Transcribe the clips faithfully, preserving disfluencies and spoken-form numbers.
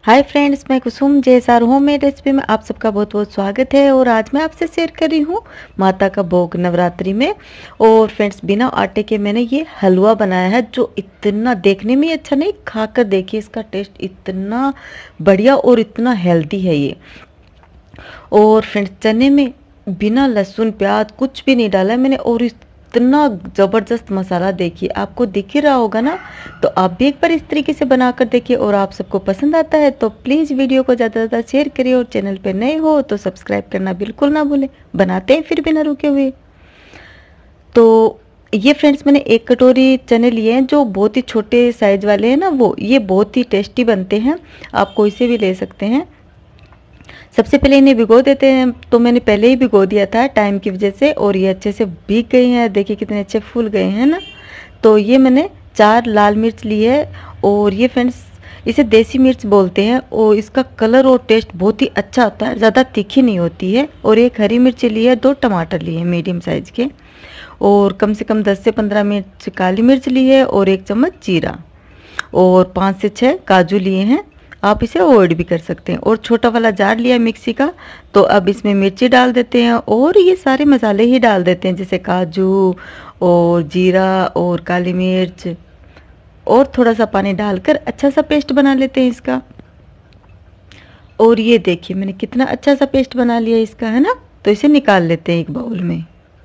Hi friends, मैं कुसुम JSR homemade recipe में आप सबका बहुत बहुत स्वागत है। और आज मैं आपसे शेयर कर रही हूँ माता का भोग नवरात्रि में। और फ्रेंड्स, बिना आटे के मैंने ये हलवा बनाया है जो इतना देखने में ही अच्छा नहीं, खाकर देखिए इसका टेस्ट इतना बढ़िया और इतना हेल्दी है ये। और फ्रेंड्स, चने में बिना लहसुन प्याज कुछ भी नहीं डाला है मैंने, और इतना ज़बरदस्त मसाला देखिए आपको दिख ही रहा होगा ना। तो आप भी एक बार इस तरीके से बनाकर देखिए, और आप सबको पसंद आता है तो प्लीज़ वीडियो को ज़्यादा से ज़्यादा शेयर करिए, और चैनल पे नए हो तो सब्सक्राइब करना बिल्कुल ना भूलें। बनाते हैं फिर बिना रुके हुए। तो ये फ्रेंड्स, मैंने एक कटोरी चने लिए हैं जो बहुत ही छोटे साइज वाले हैं ना, वो ये बहुत ही टेस्टी बनते हैं। आप कोई से भी ले सकते हैं। सबसे पहले इन्हें भिगो देते हैं। तो मैंने पहले ही भिगो दिया था टाइम की वजह से, और ये अच्छे से भीग गई हैं। देखिए कितने अच्छे फूल गए हैं ना। तो ये मैंने चार लाल मिर्च ली है, और ये फ्रेंड्स इसे देसी मिर्च बोलते हैं, और इसका कलर और टेस्ट बहुत ही अच्छा होता है, ज़्यादा तीखी नहीं होती है। और एक हरी मिर्च ली है, दो टमाटर लिए हैं मीडियम साइज़ के, और कम से कम दस से पंद्रह मिर्च काली मिर्च ली है, और एक चम्मच जीरा, और पाँच से छः काजू लिए हैं। आप इसे अवॉइड भी कर सकते हैं। और छोटा वाला जार लिया है मिक्सी का। तो अब इसमें मिर्ची डाल देते हैं, और ये सारे मसाले ही डाल देते हैं, जैसे काजू और जीरा और काली मिर्च, और थोड़ा सा पानी डालकर अच्छा सा पेस्ट बना लेते हैं इसका। और ये देखिए मैंने कितना अच्छा सा पेस्ट बना लिया इसका, है ना। तो इसे निकाल लेते हैं एक बाउल में।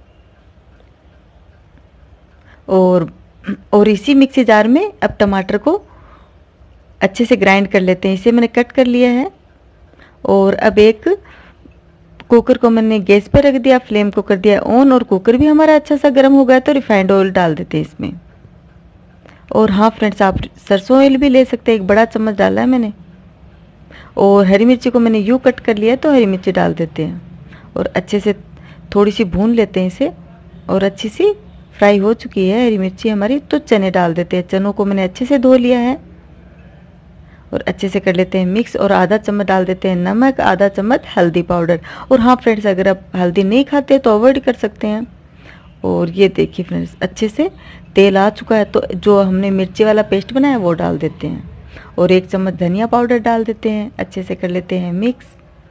और और इसी मिक्सी जार में अब टमाटर को अच्छे से ग्राइंड कर लेते हैं। इसे मैंने कट कर लिया है। और अब एक कुकर को मैंने गैस पे रख दिया, फ्लेम को कर दिया ऑन, और कुकर भी हमारा अच्छा सा गर्म हो गया। तो रिफाइंड ऑयल डाल देते हैं इसमें। और हाँ फ्रेंड्स, आप सरसों ऑयल भी ले सकते हैं, एक बड़ा चम्मच डाला है मैंने। और हरी मिर्ची को मैंने यूँ कट कर लिया, तो हरी मिर्ची डाल देते हैं, और अच्छे से थोड़ी सी भून लेते हैं इसे। और अच्छी सी फ्राई हो चुकी है हरी मिर्ची हमारी, तो चने डाल देते हैं। चनों को मैंने अच्छे से धो लिया है, और अच्छे से कर लेते हैं मिक्स। और आधा चम्मच डाल देते हैं नमक, आधा चम्मच हल्दी पाउडर। और हाँ फ्रेंड्स, अगर आप हल्दी नहीं खाते तो अवॉइड कर सकते हैं। और ये देखिए फ्रेंड्स, अच्छे से तेल आ चुका है। तो जो हमने मिर्ची वाला पेस्ट बनाया है वो डाल देते हैं, और एक चम्मच धनिया पाउडर डाल देते हैं। अच्छे से कर लेते हैं मिक्स।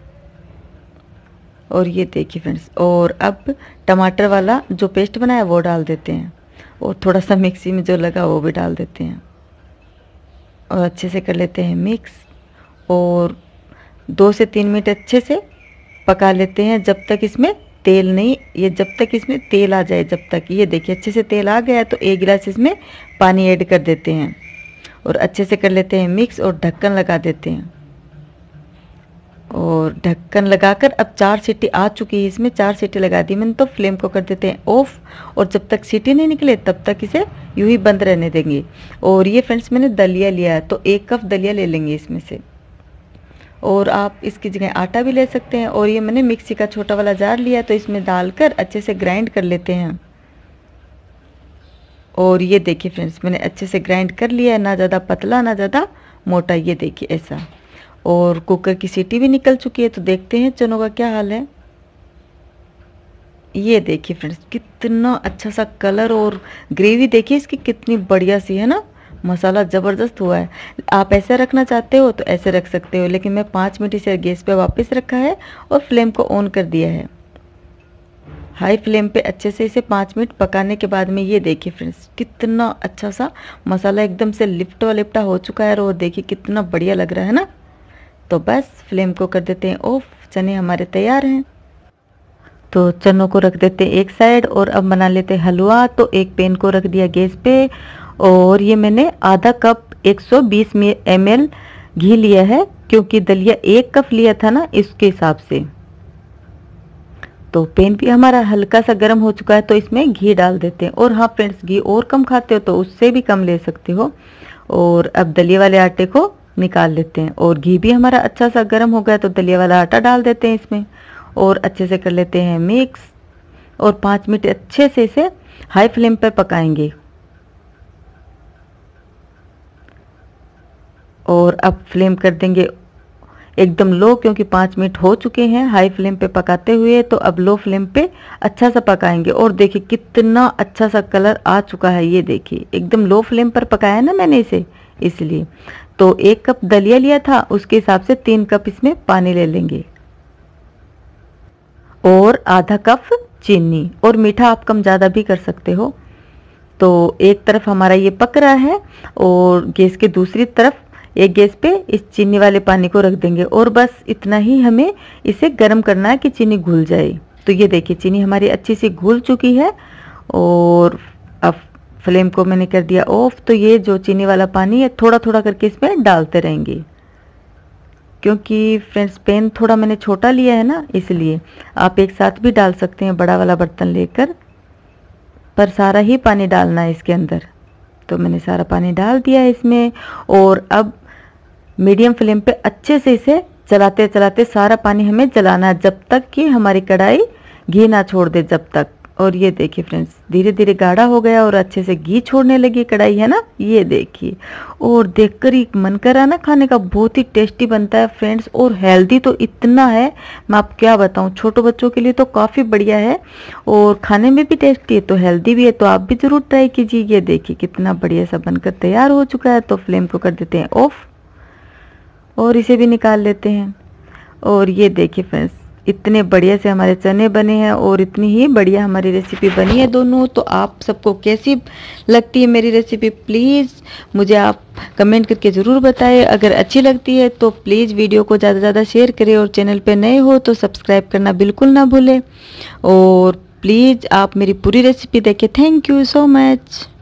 और ये देखिए फ्रेंड्स, और अब टमाटर वाला जो पेस्ट बनाया है वो डाल देते हैं, और थोड़ा सा मिक्सी में जो लगा वो भी डाल देते हैं, और अच्छे से कर लेते हैं मिक्स। और दो से तीन मिनट अच्छे से पका लेते हैं, जब तक इसमें तेल नहीं, ये जब तक इसमें तेल आ जाए, जब तक। ये देखिए अच्छे से तेल आ गया है, तो एक गिलास इसमें पानी ऐड कर देते हैं, और अच्छे से कर लेते हैं मिक्स, और ढक्कन लगा देते हैं। और ढक्कन लगाकर अब चार सीटी आ चुकी है इसमें, चार सीटी लगा दी मैंने। तो फ्लेम को कर देते हैं ऑफ, और जब तक सीटी नहीं निकले तब तक इसे यूं ही बंद रहने देंगे। और ये फ्रेंड्स, मैंने दलिया लिया है, तो एक कप दलिया ले लेंगे इसमें से, और आप इसकी जगह आटा भी ले सकते हैं। और ये मैंने मिक्सी का छोटा वाला जार लिया है, तो इसमें डालकर अच्छे से ग्राइंड कर लेते हैं। और ये देखिए फ्रेंड्स, मैंने अच्छे से ग्राइंड कर लिया है, ना ज़्यादा पतला ना ज़्यादा मोटा, ये देखिए ऐसा। और कुकर की सीटी भी निकल चुकी है। तो देखते हैं चनों का क्या हाल है। ये देखिए फ्रेंड्स, कितना अच्छा सा कलर, और ग्रेवी देखिए इसकी कितनी बढ़िया सी है ना। मसाला ज़बरदस्त हुआ है। आप ऐसे रखना चाहते हो तो ऐसे रख सकते हो, लेकिन मैं पाँच मिनट इसे गैस पे वापस रखा है, और फ्लेम को ऑन कर दिया है हाई फ्लेम पे। अच्छे से इसे पाँच मिनट पकाने के बाद में ये देखिए फ्रेंड्स, कितना अच्छा सा मसाला एकदम से लिपटा लिपटा हो चुका है, और देखिए कितना बढ़िया लग रहा है ना। तो बस फ्लेम को कर देते हैं ऑफ। चने हमारे तैयार हैं। तो चनों को रख देते हैं एक साइड, और अब बना लेते हैं हलवा। तो एक पैन को रख दिया गैस पे, और ये मैंने आधा कप एक सौ बीस एम एल घी लिया है, क्योंकि दलिया एक कप लिया था ना, इसके हिसाब से। तो पैन भी हमारा हल्का सा गर्म हो चुका है, तो इसमें घी डाल देते हैं। और हाँ फ्रेंड्स, घी और कम खाते हो तो उससे भी कम ले सकते हो। और अब दलिया वाले आटे को निकाल लेते हैं, और घी भी हमारा अच्छा सा गर्म हो गया, तो दलिया वाला आटा डाल देते हैं इसमें, और अच्छे से कर लेते हैं मिक्स। और पाँच मिनट अच्छे से इसे हाई फ्लेम पर पकाएंगे। और अब फ्लेम कर देंगे एकदम लो, क्योंकि पाँच मिनट हो चुके हैं हाई फ्लेम पे पकाते हुए। तो अब लो फ्लेम पे अच्छा सा पकाएंगे। और देखिए कितना अच्छा सा कलर आ चुका है, ये देखिए एकदम लो फ्लेम पर पकाया ना मैंने इसे, इसलिए। तो एक कप दलिया लिया था, उसके हिसाब से तीन कप इसमें पानी ले लेंगे और आधा कप चीनी। और मीठा आप कम ज़्यादा भी कर सकते हो। तो एक तरफ हमारा ये पक रहा है और गैस के दूसरी तरफ एक गैस पे इस चीनी वाले पानी को रख देंगे और बस इतना ही हमें इसे गर्म करना है कि चीनी घुल जाए। तो ये देखिए चीनी हमारी अच्छी सी घुल चुकी है और अब फ्लेम को मैंने कर दिया ऑफ। तो ये जो चीनी वाला पानी है थोड़ा थोड़ा करके इसमें डालते रहेंगे, क्योंकि फ्रेंड्स पैन थोड़ा मैंने छोटा लिया है ना, इसलिए आप एक साथ भी डाल सकते हैं बड़ा वाला बर्तन लेकर, पर सारा ही पानी डालना है इसके अंदर। तो मैंने सारा पानी डाल दिया है इसमें और अब मीडियम फ्लेम पे अच्छे से इसे चलाते चलाते सारा पानी हमें जलाना है जब तक कि हमारी कढ़ाई घी ना छोड़ दे, जब तक। और ये देखिए फ्रेंड्स धीरे धीरे गाढ़ा हो गया और अच्छे से घी छोड़ने लगी कढ़ाई, है ना, ये देखिए। और देखकर ही मन कर रहा ना खाने का, बहुत ही टेस्टी बनता है फ्रेंड्स और हेल्दी तो इतना है, मैं आप क्या बताऊं। छोटे बच्चों के लिए तो काफ़ी बढ़िया है और खाने में भी टेस्टी है तो हेल्दी भी है, तो आप भी ज़रूर ट्राई कीजिए। ये देखिए कितना बढ़िया सा बनकर तैयार हो चुका है। तो फ्लेम को कर देते हैं ऑफ और इसे भी निकाल लेते हैं। और ये देखिए फ्रेंड्स इतने बढ़िया से हमारे चने बने हैं और इतनी ही बढ़िया हमारी रेसिपी बनी है दोनों। तो आप सबको कैसी लगती है मेरी रेसिपी, प्लीज़ मुझे आप कमेंट करके ज़रूर बताएं। अगर अच्छी लगती है तो प्लीज़ वीडियो को ज़्यादा से ज़्यादा शेयर करें और चैनल पे नए हो तो सब्सक्राइब करना बिल्कुल ना भूलें। और प्लीज़ आप मेरी पूरी रेसिपी देखें। Thank you so much.